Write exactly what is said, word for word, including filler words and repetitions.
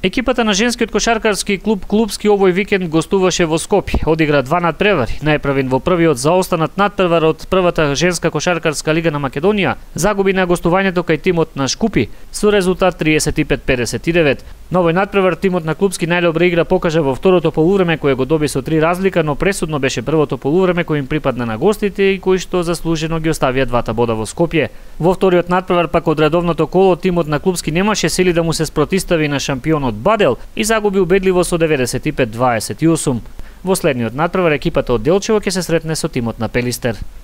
Екипата на женскиот кошаркарски клуб Клубски овој викенд гостуваше во Скопје. Одигра два надпревари. Најправен во првиот заостанат надпревар од првата женска кошаркарска лига на Македонија. Загуби на гостувањето кај тимот на Шкупи со резултат триесет и пет педесет и девет. На овој надпревар тимот на Клубски најдобра игра покажа во второто полувреме кое го доби со три разлика, но пресудно беше првото полувреме кој им припадна на гостите и кој што заслужено ги оставија двата бода во Скопје. Во вториот надпревар пак од редовното коло тимот на Клубски немаше сили да му се спротистави на шампионот Бадел и загуби убедливо со деветдесет и пет дваесет и осум. Во следниот надпревар екипата од Делчево ќе се сретне со тимот на Пелистер.